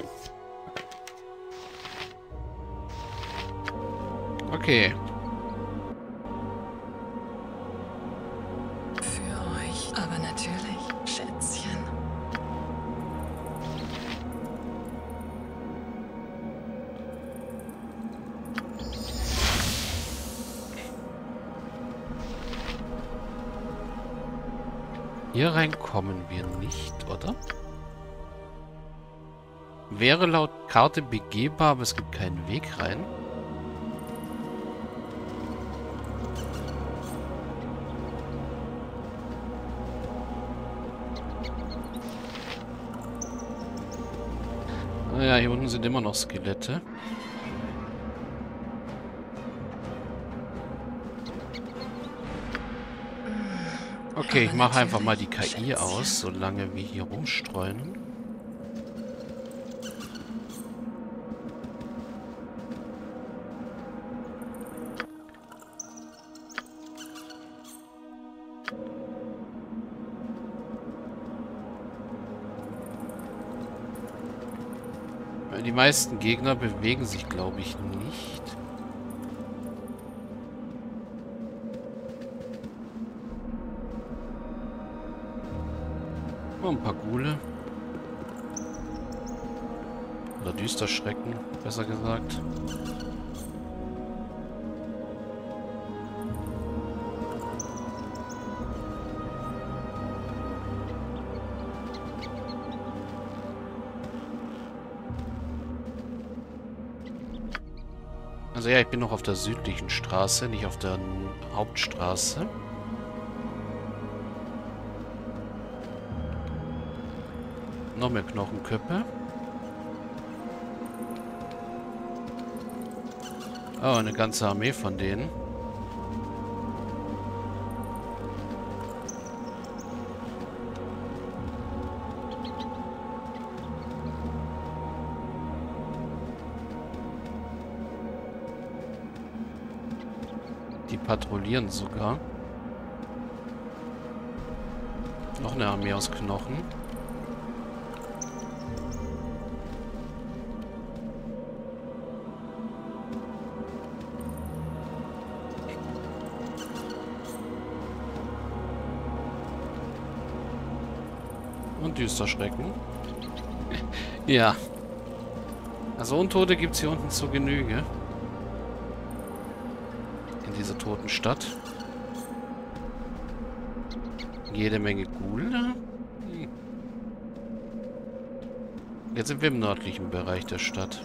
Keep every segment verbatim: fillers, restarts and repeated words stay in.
Okay. Für euch, aber natürlich, Schätzchen. Hier rein kommen wir nicht, oder? Wäre laut Karte begehbar, aber es gibt keinen Weg rein. Naja, hier unten sind immer noch Skelette. Okay, ich mache einfach mal die K I aus, solange wir hier rumstreuen. Die meisten Gegner bewegen sich, glaube ich, nicht. Oh, ein paar Ghule. Oder Düsterschrecken, besser gesagt. Also ja, ich bin noch auf der südlichen Straße, nicht auf der Hauptstraße. Noch mehr Knochenköpfe. Oh, eine ganze Armee von denen. Die patrouillieren sogar. Noch eine Armee aus Knochen. Und Düsterschrecken. Ja. Also Untote gibt es hier unten zur Genüge. In dieser toten Stadt. Jede Menge Ghule. Hm. Jetzt sind wir im nördlichen Bereich der Stadt.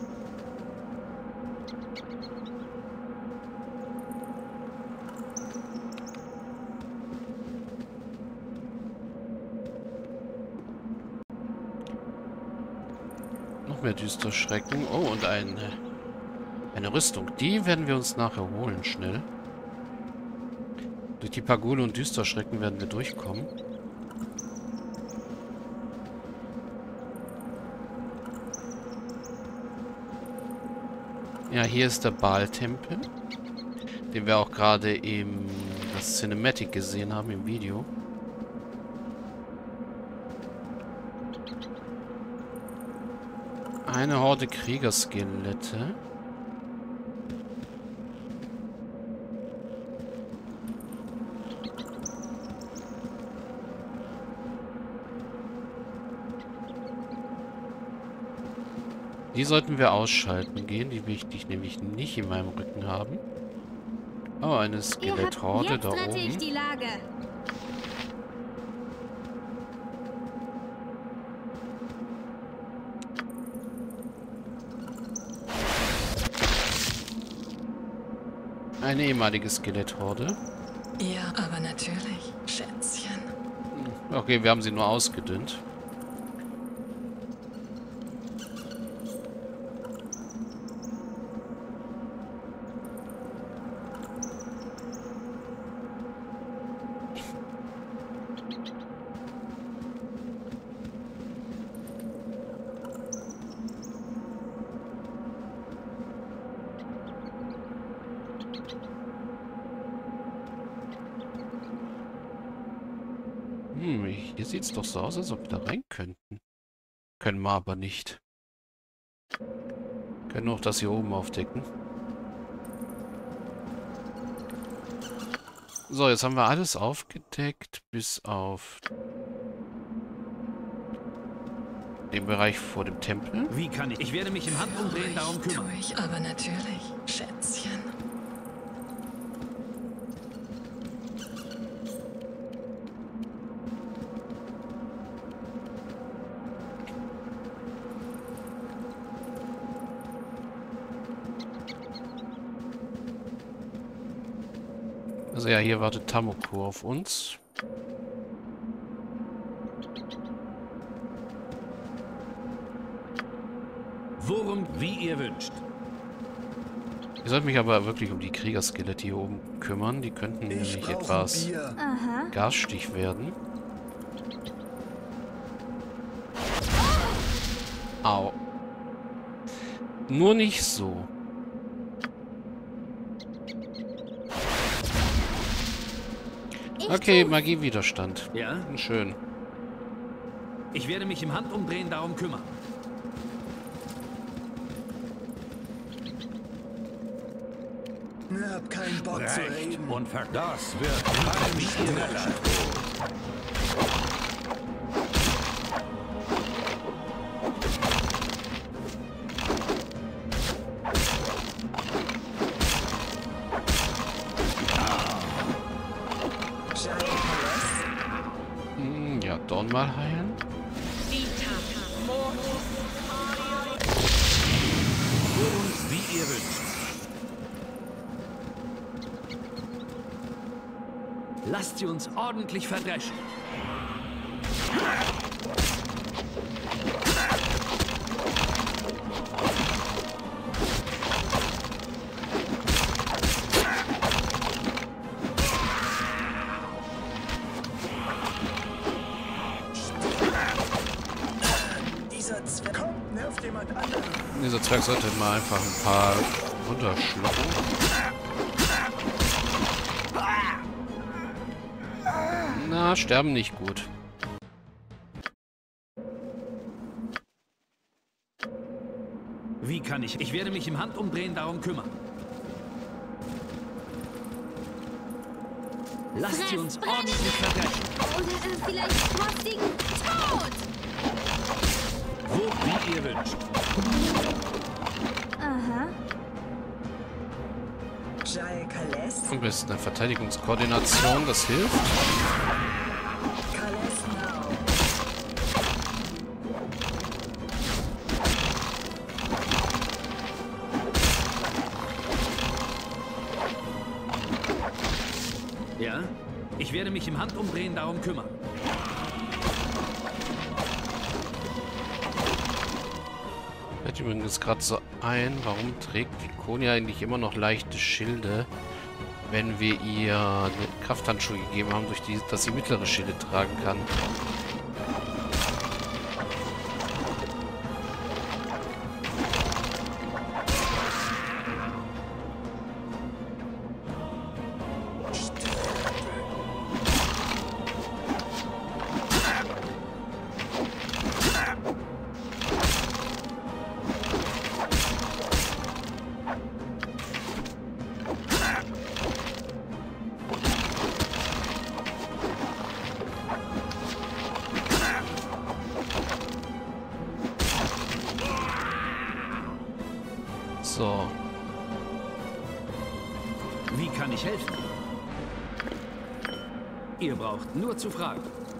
Noch mehr Düsterschrecken. Oh, und eine, eine Rüstung. Die werden wir uns nachher holen, schnell. Durch die paar Ghule und Düsterschrecken werden wir durchkommen. Ja, hier ist der Baal-Tempel, den wir auch gerade im das Cinematic gesehen haben, im Video. Eine Horde Kriegerskelette. Die sollten wir ausschalten gehen. Die will ich nämlich nicht in meinem Rücken haben. Oh, eine Skeletthorde da oben. Ich die Lage. Eine ehemalige Skeletthorde. Ja, aber natürlich, Schätzchen. Okay, wir haben sie nur ausgedünnt. Hm, hier sieht es doch so aus, als ob wir da rein könnten. Können wir aber nicht. Können auch das hier oben aufdecken. So, jetzt haben wir alles aufgedeckt, bis auf den Bereich vor dem Tempel. Wie kann ich? Ich werde mich im Handumdrehen darum Tue kümmern. ich aber natürlich, Schätzchen. Also ja, hier wartet Tamoko auf uns. Worum, wie ihr wünscht. Ich sollte mich aber wirklich um die Kriegerskelette hier oben kümmern. Die könnten nämlich etwas garstig werden. Au. Nur nicht so. Okay, Magiewiderstand. Ja? Schön. Ich werde mich im Handumdrehen darum kümmern. Ich hab keinen Bock zu reden. Und ver das wird kein schneller. Hm, ja, Dorn mal heilen. Und wie ihr wünscht. Lasst sie uns ordentlich verdreschen. Dieser Zwerg kommt, nervt jemand anderen. Dieser Zwerg sollte mal einfach ein paar runterschlucken. Na, sterben nicht gut. Wie kann ich? Ich werde mich im Handumdrehen darum kümmern. Lasst sie uns ordentlich verdreschen. Oder äh, vielleicht frostigen Tod. Wo, wie ihr wünscht. Aha. Jal Kales, Am besten eine Verteidigungskoordination, das hilft. Kales now. Ja? Ich werde mich im Handumdrehen darum kümmern. Fällt übrigens gerade so ein, warum trägt Vikonia eigentlich immer noch leichte Schilde, wenn wir ihr eine Krafthandschuhe gegeben haben, durch die, dass sie mittlere Schilde tragen kann. So. Wie kann ich helfen? Ihr braucht nur zu fragen.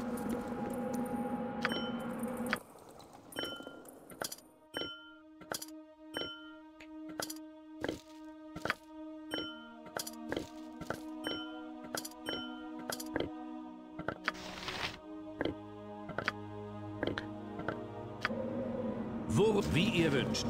Wo, wie ihr wünscht.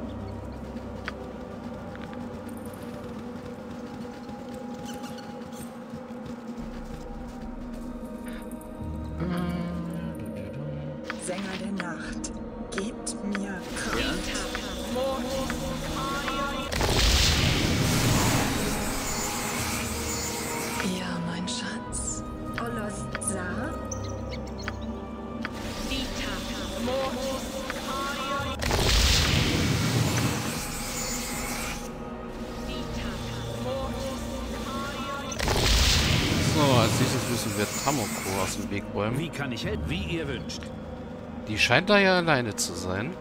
Sänger der Nacht, gebt mir Kraft. Ja, mein Schatz. Olos Sa? wir Tamoko aus dem Weg räumen. Wie kann ich helfen? Wie ihr wünscht. Die scheint da ja alleine zu sein.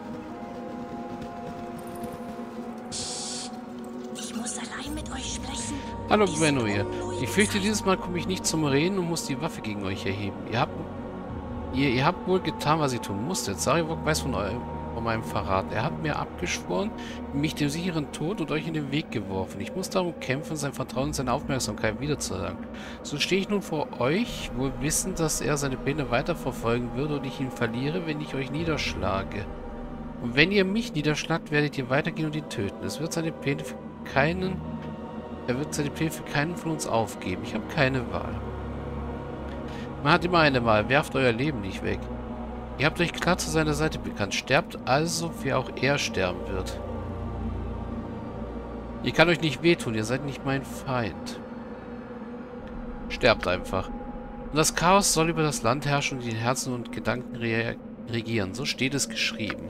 Ich muss allein mit euch sprechen. Hallo Diese Gwendolir. unruhige Ich fürchte, Zeit. dieses Mal komme ich nicht zum Reden und muss die Waffe gegen euch erheben. Ihr habt, ihr, ihr habt wohl getan, was ihr tun musstet. Sarivok weiß von, eurem, von meinem Verrat. Er hat mir abgeschworen, mich dem sicheren Tod und euch in den Weg geworfen. Ich muss darum kämpfen, sein Vertrauen und seine Aufmerksamkeit wiederzuerlangen. So stehe ich nun vor euch, wohl wissend, dass er seine Pläne weiterverfolgen würde und ich ihn verliere, wenn ich euch niederschlage. Und wenn ihr mich niederschlagt, werdet ihr weitergehen und ihn töten. Es wird seine Pläne für keinen... Er wird seine Pläne für keinen von uns aufgeben. Ich habe keine Wahl. Man hat immer eine Wahl. Werft euer Leben nicht weg. Ihr habt euch klar zu seiner Seite bekannt. Sterbt also, wie auch er sterben wird. Ich kann euch nicht wehtun. Ihr seid nicht mein Feind. Sterbt einfach. Und das Chaos soll über das Land herrschen und die Herzen und Gedanken re regieren. So steht es geschrieben.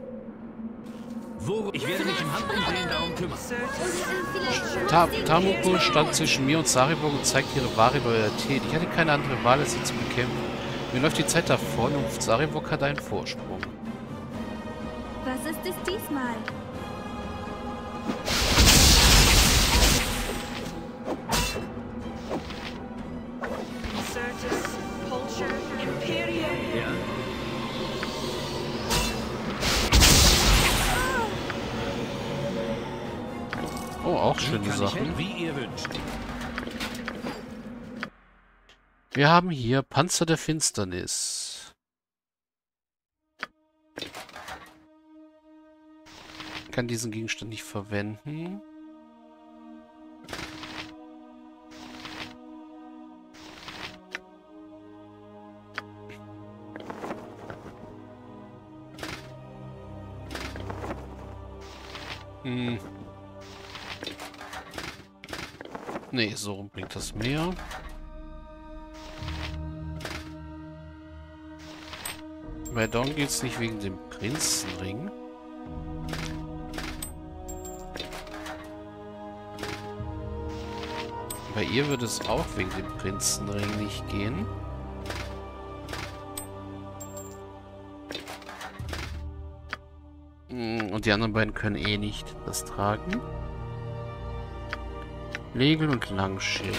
Wo? Ich werde mich im Handumdrehen darum kümmern. Ta Tamoko stand zwischen mir und Sarivok und zeigt ihre wahre Loyalität. Ich hatte keine andere Wahl, als sie zu bekämpfen. Mir läuft die Zeit davon und Sarivok hat einen Vorsprung. Was ist es diesmal? Certus, Pulcher, Imperium. Ja. Oh, auch Wie schöne kann ich Sachen. helfen? Wie ihr wünscht. Wir haben hier Panzer der Finsternis. Ich kann diesen Gegenstand nicht verwenden. Hm. Nee, so rum bringt das mehr. Bei Dawn geht es nicht wegen dem Prinzenring. Bei ihr würde es auch wegen dem Prinzenring nicht gehen. Und die anderen beiden können eh nicht das tragen. Legel und Langschild.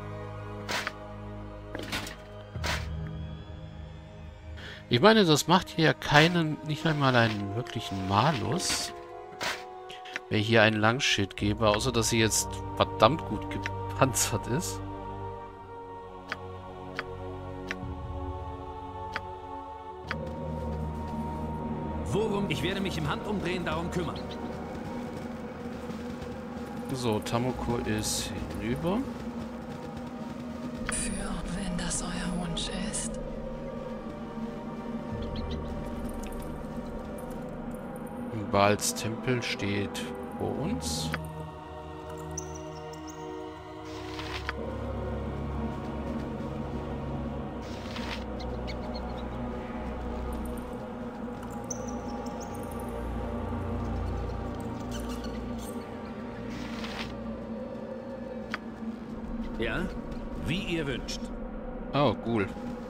Ich meine, das macht hier ja keinen, nicht einmal einen wirklichen Malus. Wenn ich hier ein Langschild gebe, außer dass sie jetzt verdammt gut gepanzert ist. Worum? Ich werde mich im Handumdrehen darum kümmern. So, Tamoko ist hinüber. Für, wenn das euer Wunsch ist. Baals Tempel steht vor uns. Ja? Wie ihr wünscht. Oh, cool.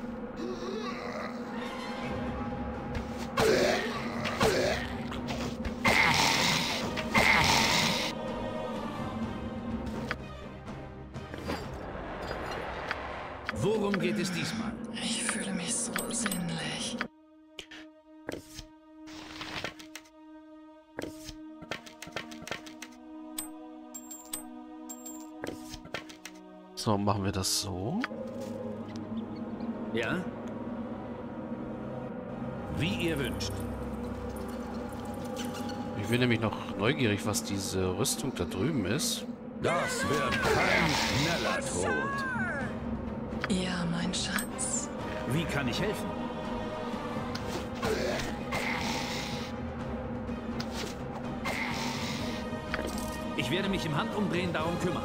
Worum geht es diesmal? Ich fühle mich so sinnlich. So, machen wir das so. Ja? Wie ihr wünscht. Ich bin nämlich noch neugierig, was diese Rüstung da drüben ist. Das wird kein schneller Tod. Ja, mein Schatz. Wie kann ich helfen? Ich werde mich im Handumdrehen darum kümmern.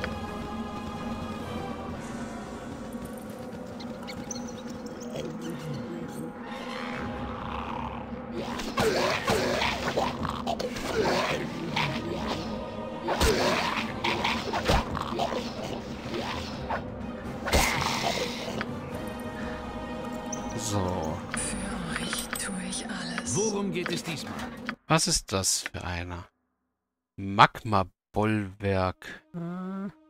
So. Für euch tue ich alles. Worum geht es diesmal? Was ist das für einer? Magma-Bollwerk. Äh.